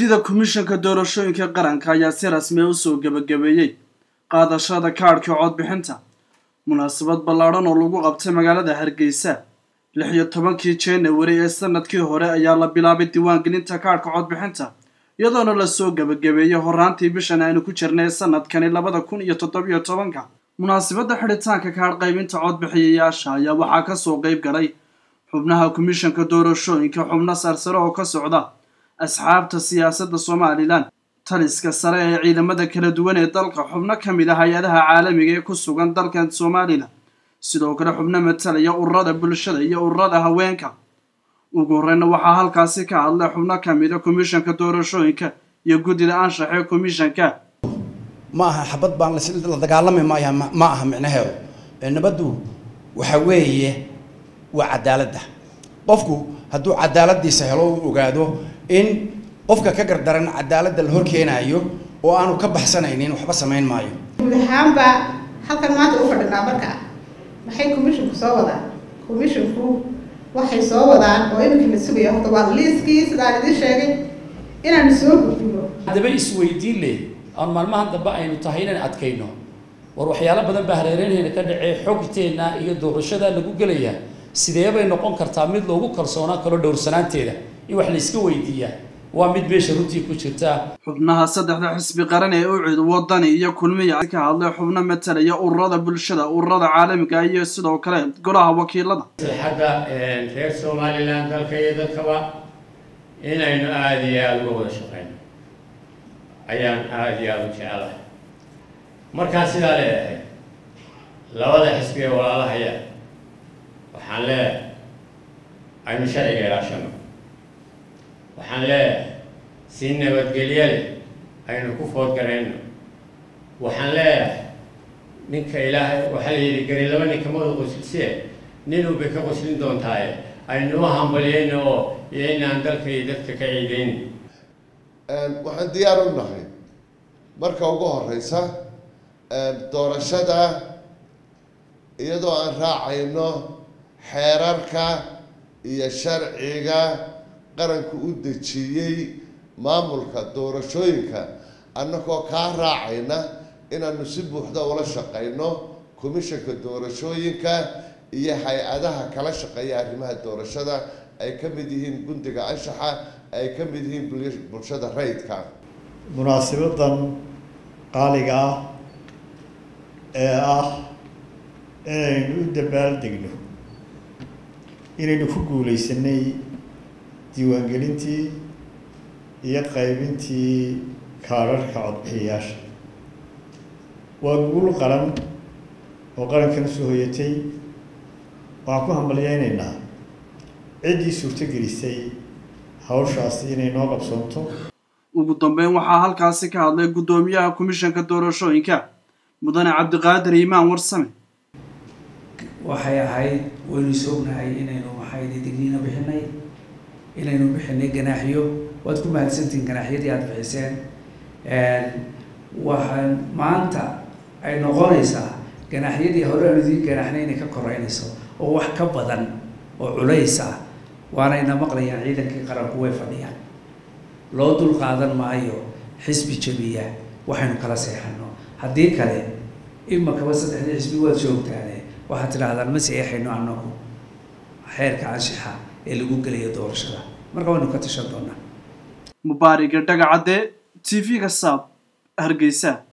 guddida komishanka doorashooyinka qaranka ayaa si rasmi ah u soo gabagabeeyay qaadashada kaadhka codbixinta munaasabad ballaaran oo lagu qabtay magaalada Hargeysa 16 January ee sanadkii hore ayaa la bilaabay diiwaangelinta kaadhka codbixinta iyadoo la soo gabagabeeyay horaantii bishan aynu ku jirnay sanadkan 2017 munaasabada xiritaanka kaadh qaybinta codbixiyayaasha ayaa waxaa ka soo qayb galay xubnaha komishanka doorashooyinka xubno sarsare oo ka socda asxaabta siyaasadda Soomaaliland taliska sare ee ciidamada kala duwan ee dalka xubno kamid ah hay'adaha caalamiga ee ku sugan dalkan Soomaaliland sidoo kale xubno matalaya ururada bulshada iyo ururada haweenka ugu horreyn waxaa halkaasi ka hadlay xubno kamid ah komishanka doorashooyinka iyo guddida anshaxa ee komishanka ma aha xabad baan la dagaalamay ma aha micnaheedu nabadu waxa weeye waa cadaaladda qofku hadduu cadaaladiisa helo uu ogaado in qofka ka gardaran cadaaladda la horkeenayo oo aanu ka baxsanaynin waxba sameyn maayo waxaanba halkan maanta u fadhinaa marka maxay komishanku soo wadaan komishanku waxay soo wadaan oo iminka la sugayo horta waa liiskii sidaan idin sheegay inaan soo gudbino hadaba isweydiin leh aan maalmahan dambe aynu tahay inaan adkayno war waxyaalo badan baa hareereenayna ka dhacay xogteena iyo doorashada lagu galaya sidee bay noqon kartaa mid loogu kalsoonaan karo dhowrsanaanteeda in wax la iska weydiiyaa waa mid beesha runtii ku jirta xubnaha saddexda xisbi qaran ee u cid wadani iyo kulmiye ka hadlay xubno matalaya ururada bulshada ururada caalamiga iyo sidoo kale golaha wakiilada xagga reer Soomaaliland dalka iyo dadkaba inaynu aad iyo aad uga wada shaqeyno ayaan aad iyo aad u jecelahay markaan sidaa leeyahay labada xisbi ee walaalahaya waxaan leeyahay aynu sharciga ilaashano waxaan leeyahay si nabadgelyo leh aynu ku foodgarayno waxaan leeyahay ninka ilaahay waxaa la yidhi gari laba ninka mada qoslisiye ninuu bay ka qoslin doontaaye aynu u hambalyayno oo iyo inaan dalka iyo dadka ka ciidayno waxaan diyaar u nahay marka ugu horeysa doorashada iyadoo aan raacayno xeerarka iyo sharciga qaranku u dejiyay maamulka doorashooyinka annagoo kaa raacayna inaanu si buuxda ula shaqeyno komishanka doorashooyinka iyo hay-adaha kala shaqeeya arrimaha doorashada ay ka mid yihiin gundiga anshaxa ay ka mid yihiin bulshada rayidka munaasabadan qaaliga ah ee ah inaynu u dabaaldegno inaynu ku guuleysanay diiwaangelintii iyo qaybintii kaadhadhka codbixiyayaasha waa guul qaran oo qarankan soo hoyatay waxaan ku hambalyaynaynaa ciddii suurtagelisay hawshaasi inay noo qabsoonto ugu dambeyn waxaa halkaasi ka hadlay guddoomiyaha komishanka doorashooyinka mudane cabdiqaadir iimaan warsame waxay ahayd waynu soognahay inaynu digniino bixinay inaynu bixinay ganaaxiyo waad ku mahadsantihiin ganaaxyadii aada bixiseen waxaan maanta ay noqonaysaa ganaaxyadii hore aan idiin ganaaxnay inay ka koreynayso oo wax ka badan oo culays ah waanayna maqlayaan ciidankii qaranku way fadhiyaan loo dul qaadan maayo xisbi jabiya waxaynu kala seexano haddii kale imakaba saddexdii xisbi waad joogtaane waxaad tidhaahdaan ma seexayno annagu xeerka anshaxa ee lagu gelayo doorashada marka waynu ka tashan doonaa mubaariga dhagacade TV-ga Saab Hargeysa.